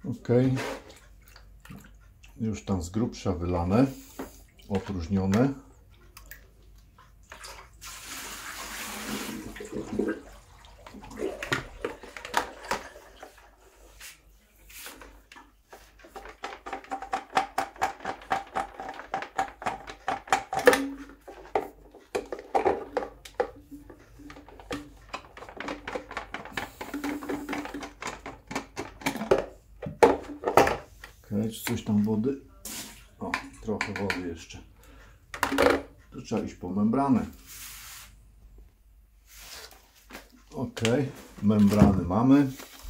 Ok, już tam z grubsza wylane, opróżnione. Czy coś tam wody? O, trochę wody jeszcze. Tu trzeba iść po membranę. Ok, membrany mamy.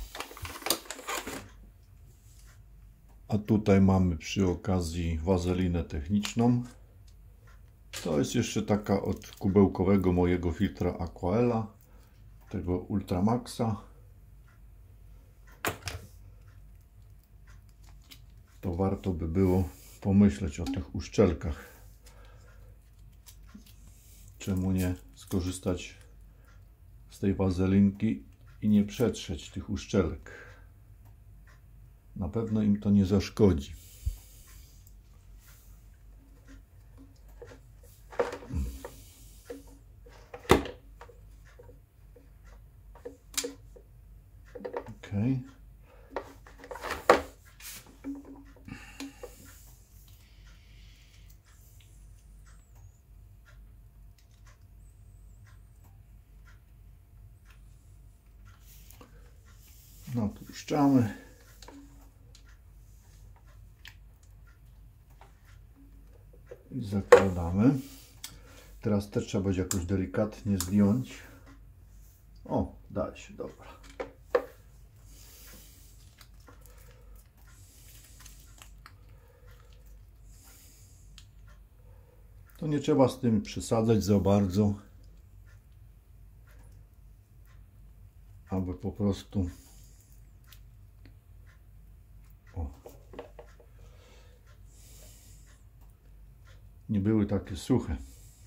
A tutaj mamy przy okazji wazelinę techniczną. To jest jeszcze taka od kubełkowego mojego filtra Aquaela, tego Ultramaxa. To warto by było pomyśleć o tych uszczelkach. Czemu nie skorzystać z tej wazelinki i nie przetrzeć tych uszczelek? Na pewno im to nie zaszkodzi. Ok. Napuszczamy. I zakładamy. Teraz też trzeba będzie jakoś delikatnie zdjąć. O, da się, dobra. To nie trzeba z tym przesadzać za bardzo, aby po prostu nie były takie suche.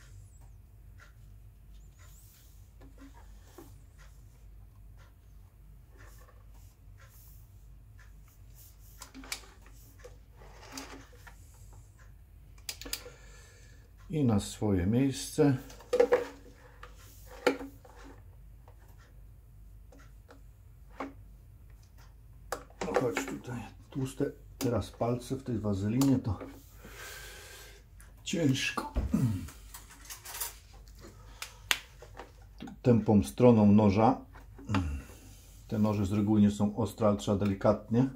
I na swoje miejsce. No chodź tutaj, tłuste teraz palce w tej wazelinie to ciężko. Tępą stroną noża. Te noże z reguły nie są ostre, ale trzeba delikatnie.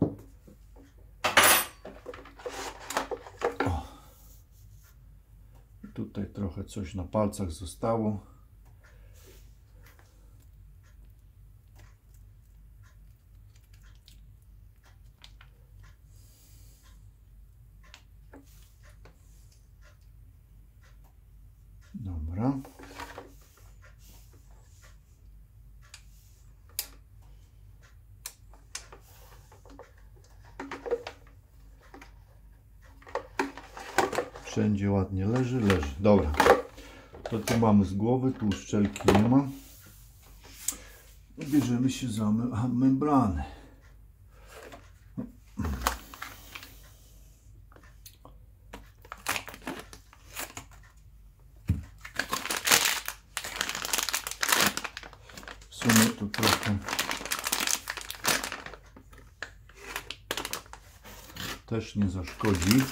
O. Tutaj trochę coś na palcach zostało. Dobra. Wszędzie ładnie leży. Dobra. To tu mamy z głowy, tu uszczelki nie ma. Bierzemy się za membrany. W sumie tu trochę też nie zaszkodzi.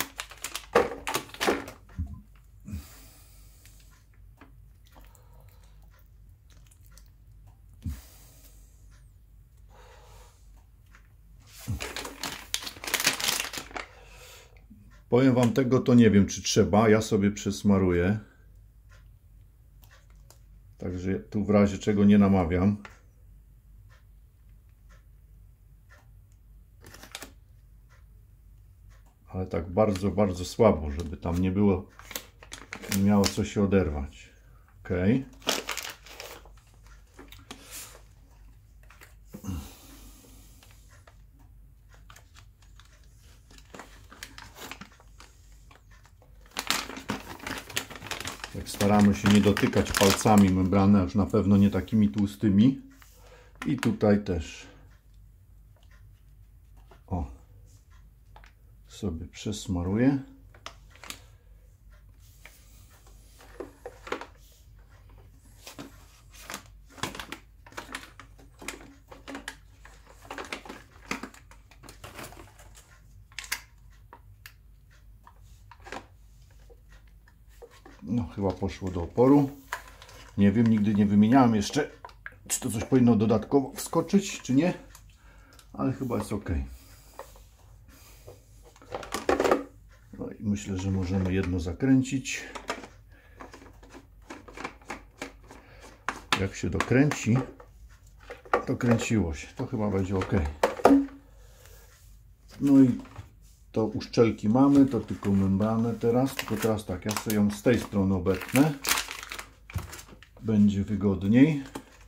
Powiem wam, tego to nie wiem, czy trzeba. Ja sobie przesmaruję. Także tu w razie czego nie namawiam. Ale tak bardzo, bardzo słabo, żeby tam nie było, nie miało co się oderwać. Ok. Tak staramy się nie dotykać palcami membrany, już na pewno nie takimi tłustymi. I tutaj też. O. sobie przesmaruję. No chyba poszło do oporu. Nie wiem, nigdy nie wymieniałem jeszcze, czy to coś powinno dodatkowo wskoczyć, czy nie. Ale chyba jest ok. No i myślę, że możemy jedno zakręcić. Jak się dokręci, to kręciło się. To chyba będzie ok. No i to uszczelki mamy, to tylko membranę teraz. Tylko teraz tak, ja sobie ją z tej strony obetnę. Będzie wygodniej.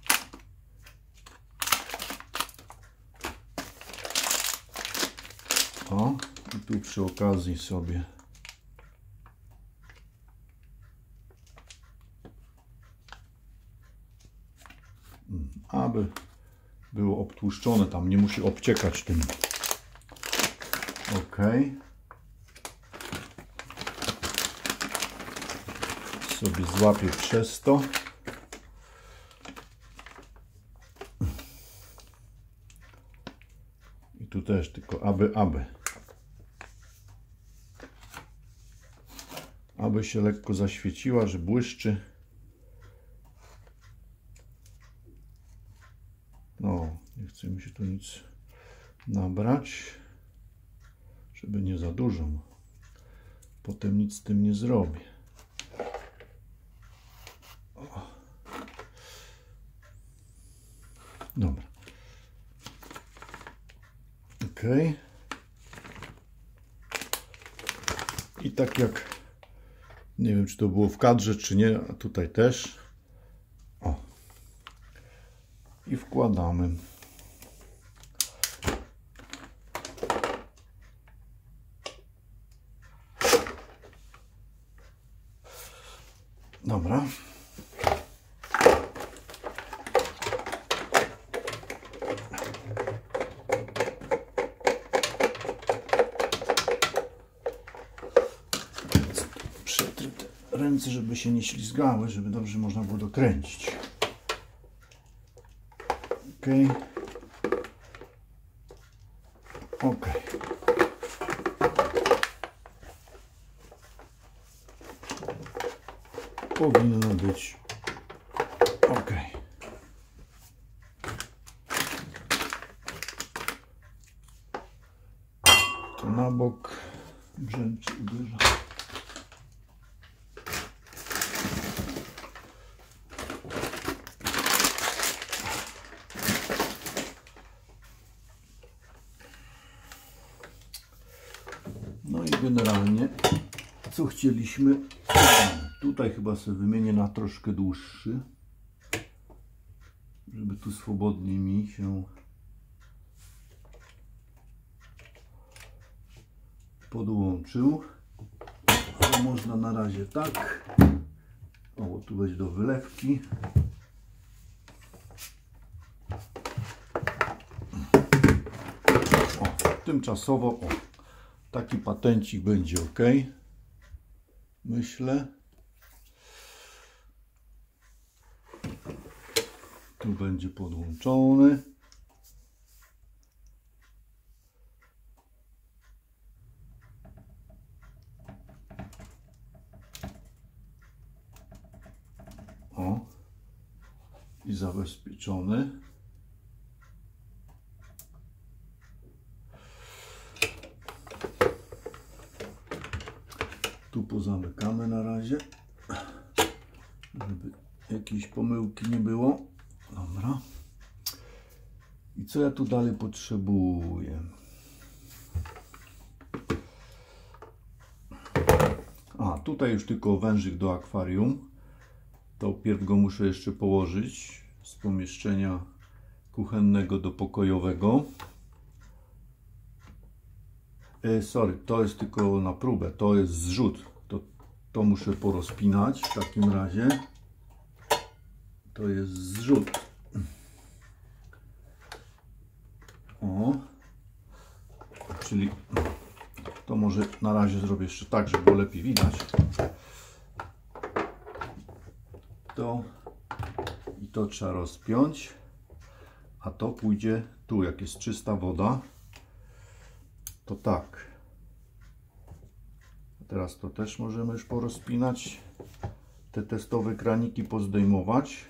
O, i tu przy okazji sobie aby było obtłuszczone, tam nie musi obciekać tym. Ok. Sobie złapię przez to. I tu też tylko aby się lekko zaświeciła, że błyszczy. No, nie chce mi się tu nic nabrać, żeby nie za dużo. Potem nic z tym nie zrobię. O. Dobra. Ok. I tak jak, nie wiem, czy to było w kadrze, czy nie, a tutaj też. O. I wkładamy. Dobra. Przetrę te ręce, żeby się nie ślizgały, żeby dobrze można było dokręcić. Ok. Ok. Powinno być ok. To na bok brzęczy uderza. No i generalnie co chcieliśmy. Tutaj chyba sobie wymienię na troszkę dłuższy, żeby tu swobodnie mi się podłączył. Ale można na razie tak. O, tu będzie do wylewki. O, tymczasowo o, taki patencik będzie ok. Myślę. Tu będzie podłączony. O. I zabezpieczony. Tu pozamykamy na razie, żeby jakiejś pomyłki nie było. Dobra. I co ja tu dalej potrzebuję? A, tutaj już tylko wężyk do akwarium. To pierw go muszę jeszcze położyć z pomieszczenia kuchennego do pokojowego. Sorry, to jest tylko na próbę, to jest zrzut. To muszę porozpinać w takim razie. To jest zrzut. O. Czyli To może na razie zrobię jeszcze tak, żeby było lepiej widać. To i to trzeba rozpiąć, a to pójdzie tu, jak jest czysta woda, to tak. Teraz to też możemy już porozpinać, te testowe kraniki pozdejmować.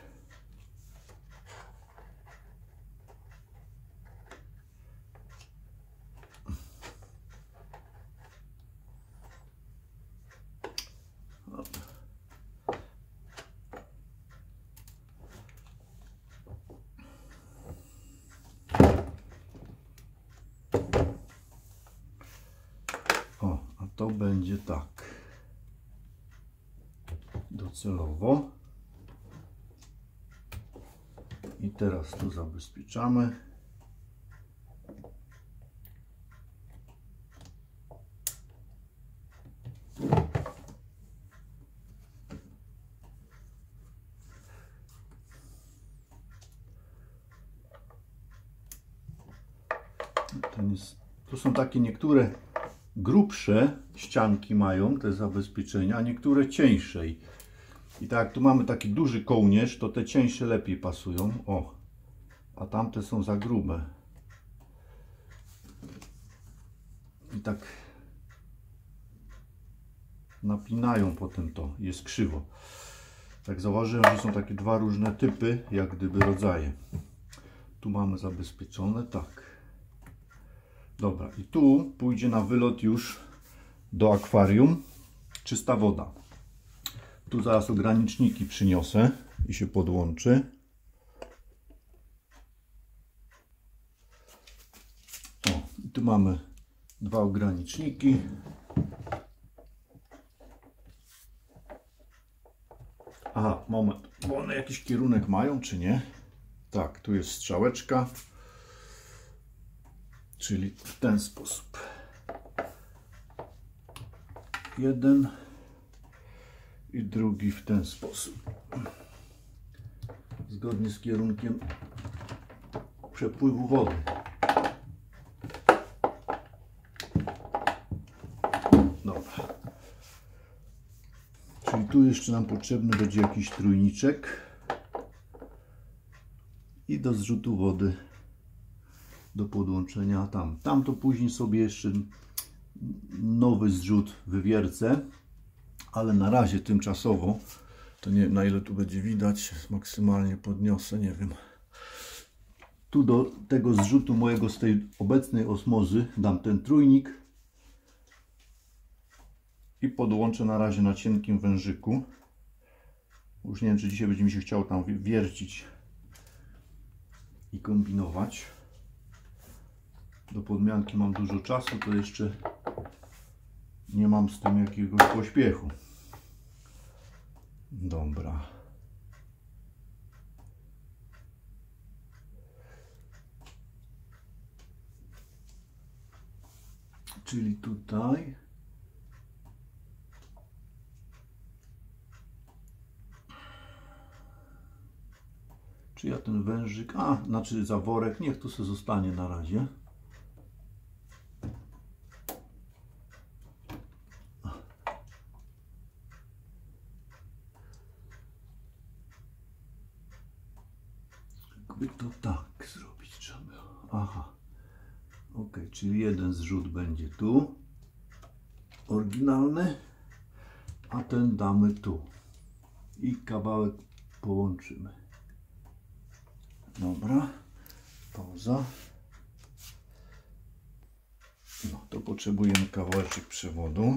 O, a to będzie tak. Docelowo. I teraz tu zabezpieczamy. Tu są takie niektóre grubsze ścianki mają te zabezpieczenia, a niektóre cieńsze. I tak jak tu mamy taki duży kołnierz, to te cieńsze lepiej pasują. O, a tamte są za grube. I tak napinają potem to, jest krzywo. Tak zauważyłem, że są takie dwa różne typy, jak gdyby rodzaje. Tu mamy zabezpieczone, tak. Dobra, i tu pójdzie na wylot już do akwarium czysta woda. Tu zaraz ograniczniki przyniosę i się podłączy. O, i tu mamy dwa ograniczniki. Aha, moment, bo one jakiś kierunek mają, czy nie? Tak, tu jest strzałeczka. Czyli w ten sposób. Jeden i drugi w ten sposób. Zgodnie z kierunkiem przepływu wody. Dobra. Czyli tu jeszcze nam potrzebny będzie jakiś trójniczek i do zrzutu wody, do podłączenia tam. Tam to później sobie jeszcze nowy zrzut wywiercę, ale na razie tymczasowo, to nie wiem na ile tu będzie widać, maksymalnie podniosę, nie wiem. Tu do tego zrzutu mojego z tej obecnej osmozy dam ten trójnik i podłączę na razie na cienkim wężyku. Już nie wiem, czy dzisiaj będzie mi się chciało tam wiercić i kombinować. Do podmianki mam dużo czasu, to jeszcze nie mam z tym jakiegoś pośpiechu. Dobra. Czyli tutaj. Czy ja ten wężyk, znaczy zaworek, niech tu sobie zostanie na razie. Jakby to tak zrobić trzeba. Aha. Ok, czyli jeden zrzut będzie tu. Oryginalny. A ten damy tu. I kawałek połączymy. Dobra. Pauza. No to potrzebujemy kawałeczek przewodu.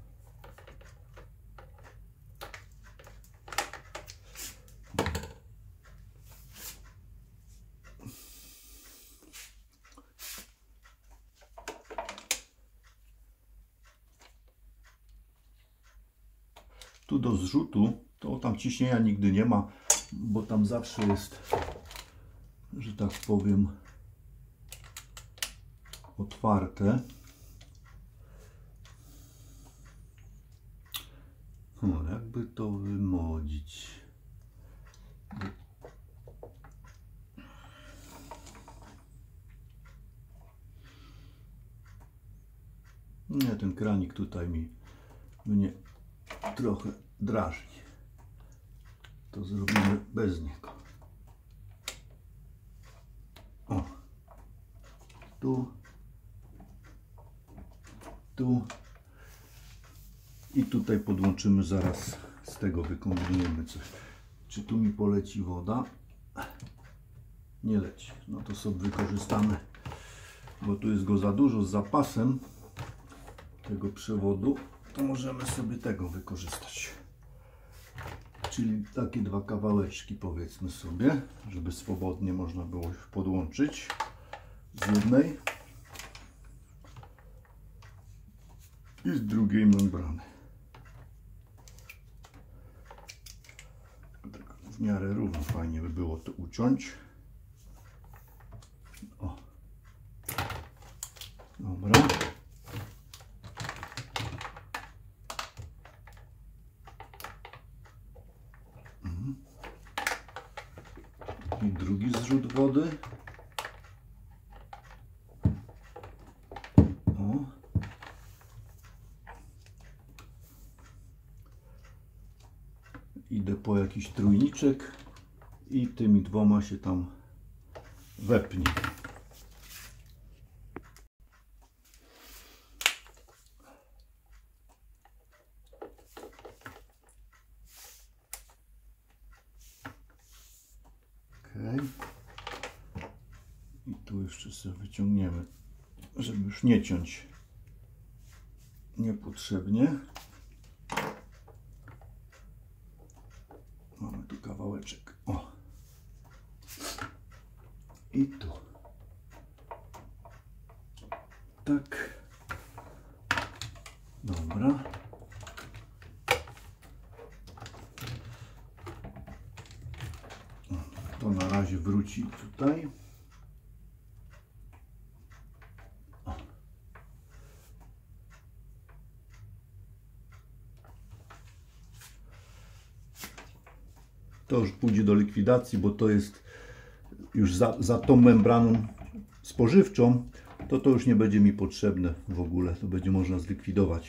Tu do zrzutu, to tam ciśnienia nigdy nie ma, bo tam zawsze jest, że tak powiem, otwarte. Jakby to wymodzić. Nie, ten kranik tutaj mnie trochę drażni. To zrobimy bez niego. O. Tu. I tutaj podłączymy zaraz, z tego wykombinujemy coś. Czy tu mi poleci woda? Nie leci. No to sobie wykorzystamy, bo tu jest go za dużo z zapasem tego przewodu, to możemy sobie tego wykorzystać. Czyli takie dwa kawałeczki, powiedzmy sobie, żeby swobodnie można było podłączyć z jednej i z drugiej membrany. Tak w miarę równo fajnie by było to uciąć. O. Dobra. I drugi zrzut wody. O. Idę po jakiś trójniczek i tymi dwoma się tam wepnie. I tu jeszcze sobie wyciągniemy, żeby już nie ciąć niepotrzebnie. Mamy tu kawałeczek. O. I tu. Tak. Dobra. To na razie wróci tutaj. To już pójdzie do likwidacji, bo to jest już za tą membraną spożywczą, to już nie będzie mi potrzebne w ogóle. To będzie można zlikwidować.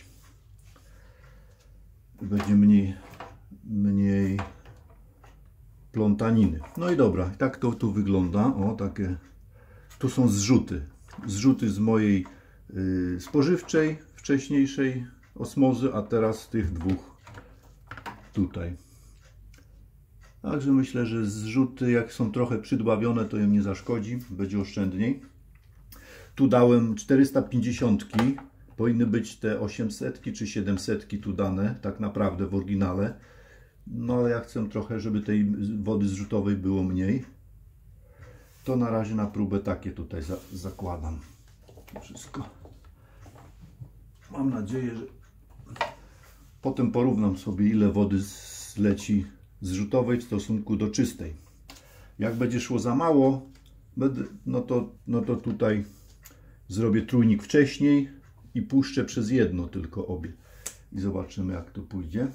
Będzie mniej plątaniny. No i dobra, tak to tu wygląda. O, takie. Tu są zrzuty. Zrzuty z mojej spożywczej, wcześniejszej osmozy, a teraz tych dwóch tutaj. Także myślę, że zrzuty, jak są trochę przydławione, to im nie zaszkodzi, będzie oszczędniej. Tu dałem 450, powinny być te 800 czy 700 tu dane, tak naprawdę w oryginale. No ale ja chcę trochę, żeby tej wody zrzutowej było mniej. To na razie na próbę takie tutaj zakładam. Wszystko. Mam nadzieję, że potem porównam sobie, ile wody zleci zrzutowej w stosunku do czystej. Jak będzie szło za mało, no to tutaj zrobię trójnik wcześniej i puszczę przez jedno tylko obie. I zobaczymy, jak to pójdzie.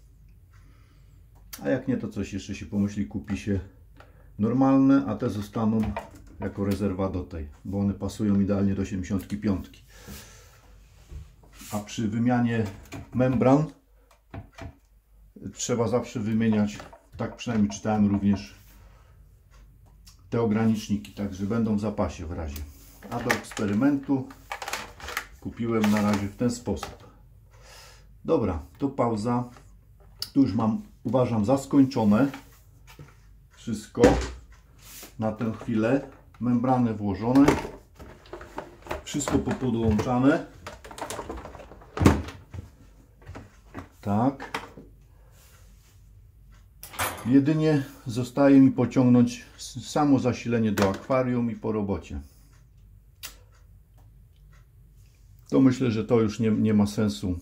A jak nie, to coś jeszcze się pomyśli, kupi się normalne, a te zostaną jako rezerwa do tej, bo one pasują idealnie do 75. A przy wymianie membran trzeba zawsze wymieniać, tak przynajmniej czytałem również, te ograniczniki, także będą w zapasie w razie. A do eksperymentu kupiłem na razie w ten sposób. Dobra, to pauza. Tu już mam, uważam, za skończone wszystko na tę chwilę. Membrany włożone, wszystko popodłączane. Tak. Jedynie zostaje mi pociągnąć samo zasilenie do akwarium i po robocie. To myślę, że to już nie ma sensu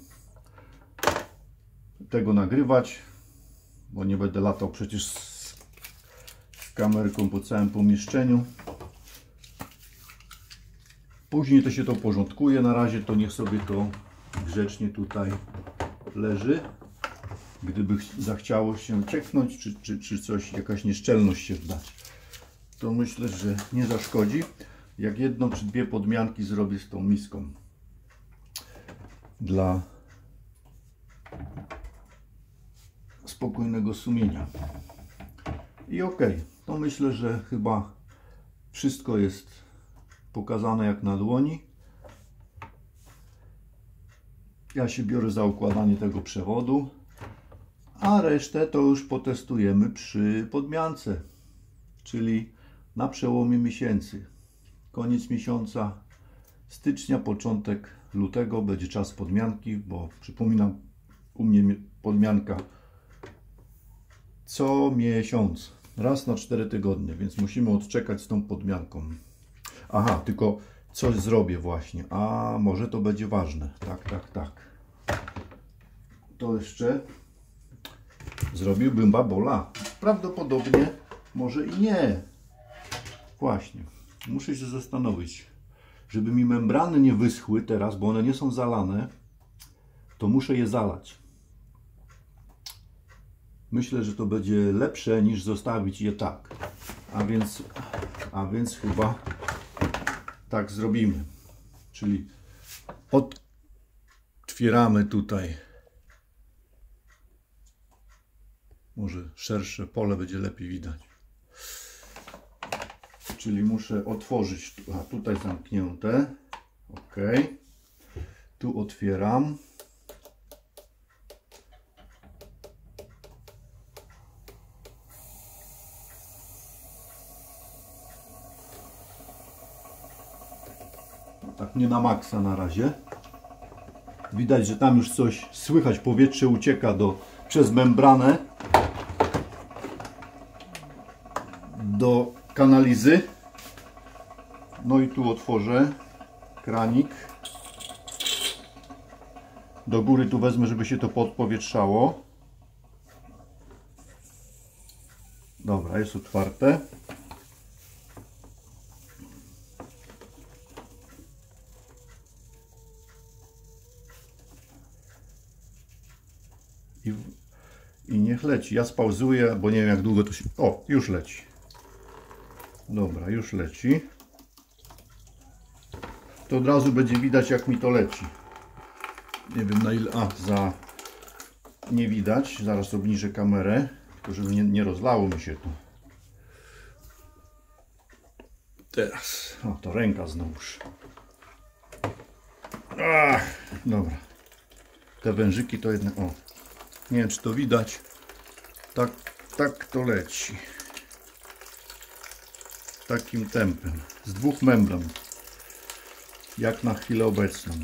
tego nagrywać, bo nie będę latał przecież z kamerką po całym pomieszczeniu. Później to się to porządkuje. Na razie to niech sobie to grzecznie tutaj leży. Gdyby zachciało się czeknąć, czy coś, jakaś nieszczelność się wdać, to myślę, że nie zaszkodzi, jak jedną czy dwie podmianki zrobię z tą miską. dla spokojnego sumienia. I ok, to myślę, że chyba wszystko jest pokazane jak na dłoni. Ja się biorę za układanie tego przewodu, a resztę to już potestujemy przy podmiance, czyli na przełomie miesięcy. Koniec miesiąca stycznia, początek lutego będzie czas podmianki, bo przypominam, u mnie podmianka co miesiąc, raz na 4 tygodnie, więc musimy odczekać z tą podmianką. Aha, tylko coś zrobię właśnie, a może to będzie ważne. Tak. To jeszcze zrobiłbym babola. Prawdopodobnie może i nie. Właśnie, muszę się zastanowić, żeby mi membrany nie wyschły teraz, bo one nie są zalane, to muszę je zalać. Myślę, że to będzie lepsze niż zostawić je tak. A więc chyba tak zrobimy. Czyli otwieramy tutaj. Może szersze pole będzie lepiej widać. Czyli muszę otworzyć. A tutaj zamknięte. Ok. Tu otwieram. Tak nie na maksa na razie. Widać, że tam już coś słychać, powietrze ucieka przez membranę do kanalizy. No i tu otworzę kranik. Do góry tu wezmę, żeby się to podpowietrzało. Dobra, jest otwarte. I niech leci. Ja spauzuję, bo nie wiem jak długo to się... O, już leci. Dobra, już leci. To od razu będzie widać jak mi to leci. Nie wiem na ile... nie widać. Zaraz obniżę kamerę. Tylko żeby nie rozlało mi się tu. Teraz. O, to ręka znowuż. Dobra. Te wężyki to jednak... O. Nie wiem czy to widać. Tak to leci. Takim tempem. Z 2 membran. Jak na chwilę obecną.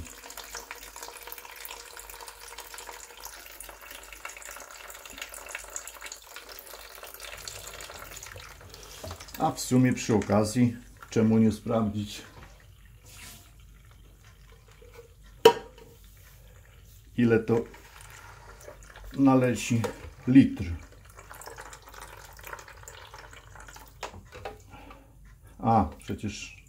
A w sumie przy okazji, czemu nie sprawdzić, ile to naleci litr. Przecież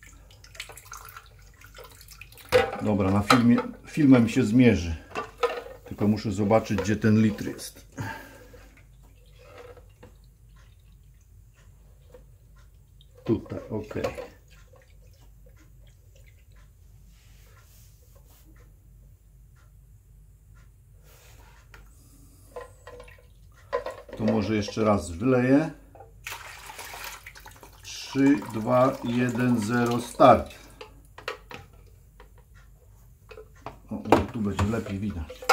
dobra, na filmem się zmierzy. Tylko muszę zobaczyć, gdzie ten litr jest. Tutaj, ok. To może jeszcze raz wyleję. 3, 2, 1, 0, start. O, tu będzie lepiej widać.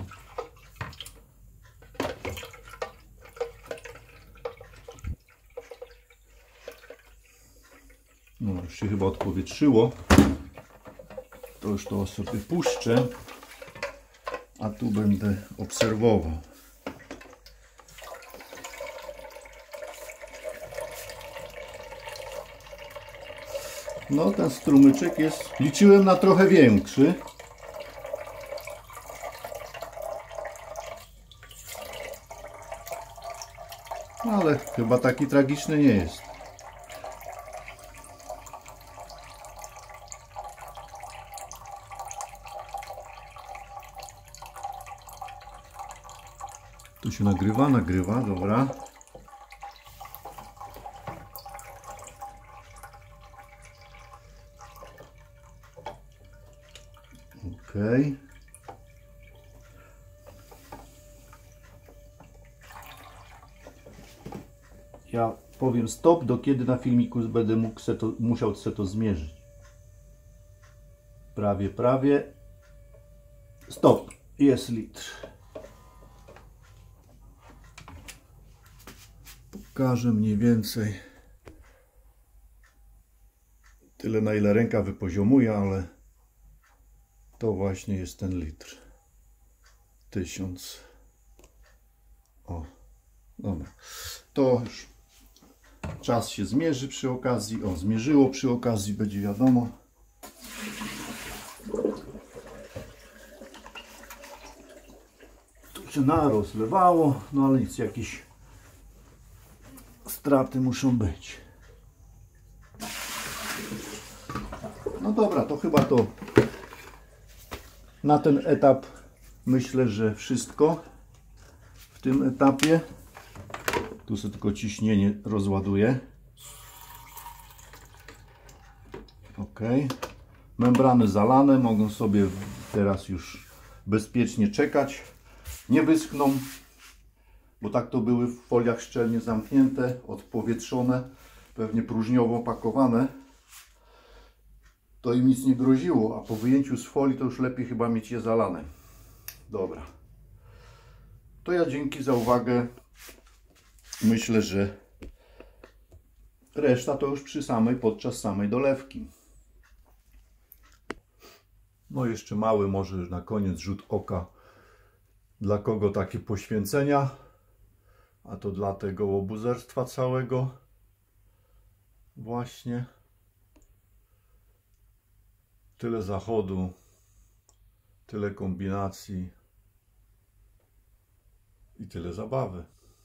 No, już się chyba odpowietrzyło. To już to sobie puszczę. A tu będę obserwował. No, ten strumyczek jest... Liczyłem na trochę większy. Ale chyba taki tragiczny nie jest. Tu się nagrywa, dobra. Ok. Ja powiem stop, do kiedy na filmiku będę musiał sobie to zmierzyć. Prawie. Stop. Jest litr. Pokażę mniej więcej tyle, na ile ręka wypoziomuje, ale to właśnie jest ten litr. 1000. O, dobra. To już czas się zmierzy przy okazji. O, zmierzyło przy okazji, będzie wiadomo. Tu się narozlewało, no ale nic, jakieś straty muszą być. No dobra, to chyba to na ten etap myślę, że wszystko w tym etapie. Tu sobie tylko ciśnienie rozładuję. Ok. Membrany zalane, mogą sobie teraz już bezpiecznie czekać. Nie wyschną, bo tak to były w foliach szczelnie zamknięte, odpowietrzone, pewnie próżniowo pakowane. To im nic nie groziło, a po wyjęciu z folii to już lepiej chyba mieć je zalane. Dobra. To ja dzięki za uwagę. Myślę, że reszta to już podczas samej dolewki. No jeszcze mały może na koniec rzut oka, dla kogo takie poświęcenia, a to dla tego łobuzerstwa całego właśnie. Tyle zachodu, tyle kombinacji i tyle zabawy.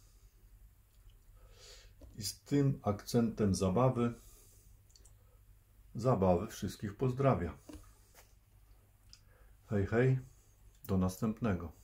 I z tym akcentem zabawy wszystkich pozdrawia. Hej, hej, do następnego.